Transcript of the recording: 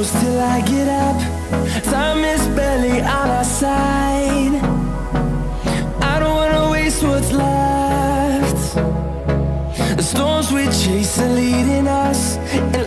close till I get up. Time is barely on our side. I don't wanna waste what's left. The storms we chase are leading us, and